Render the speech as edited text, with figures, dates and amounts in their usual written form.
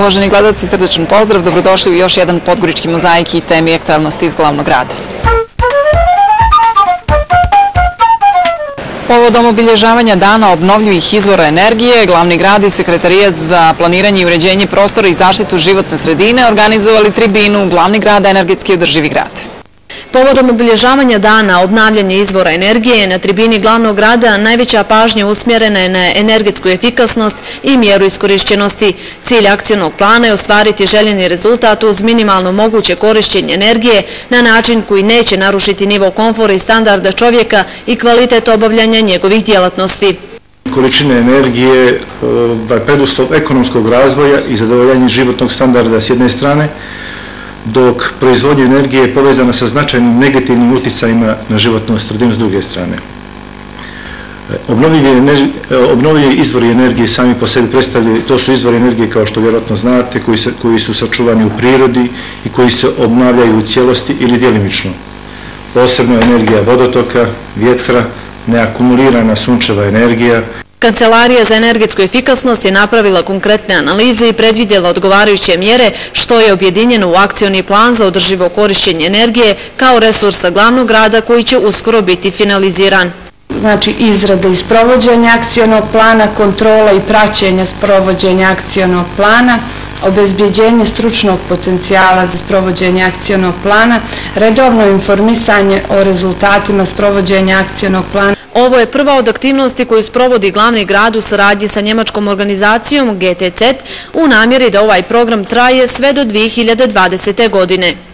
Uvaženi gledalci, srdečan pozdrav, dobrodošli u još jedan Podgorički mozaik i temi aktualnosti iz glavnog grada. Povodom obilježavanja Dana obnovljivih izvora energije, glavni grad i Sekretarijat za planiranje i uređenje prostora i zaštitu životne sredine organizovali tribinu Glavni grad, energetski održivi grad. Povodom obilježavanja Dana obnavljanja izvora energije na tribini glavnog grada najveća pažnja usmjerena je na energetsku efikasnost i mjeru iskorišćenosti. Cilj akcionog plana je ostvariti željeni rezultat uz minimalno moguće korišćenje energije na način koji neće narušiti nivo komfora i standarda čovjeka i kvalitet obavljanja njegovih djelatnosti. Količine energije preduslov ekonomskog razvoja i zadovoljanje životnog standarda s jedne strane, dok proizvodnja energije je povezana sa značajnim negativnim uticajima na životnu sredinu s druge strane. Obnovljivi izvori energije sami po sebi predstavljaju, to su izvori energije kao što vjerojatno znate, koji su sačuvani u prirodi i koji se obnavljaju u cijelosti ili djelimično. Posebno energija vodotoka, vjetra, neakumulirana sunčeva energija. Kancelarija za energetsku efikasnost je napravila konkretne analize i predvidjela odgovarajuće mjere, što je objedinjeno u akcioni plan za održivo korišćenje energije kao resursa glavnog grada koji će uskoro biti finaliziran. Znači izrada i sprovođenje akcionog plana, kontrola i praćenje sprovođenja akcionog plana, obezbjeđenje stručnog potencijala za sprovođenje akcionog plana, redovno informisanje o rezultatima sprovođenja akcionog plana. Ovo je prva od aktivnosti koju sprovodi glavni grad u saradnji sa njemačkom organizacijom GTZ u namjeri da ovaj program traje sve do 2020. godine.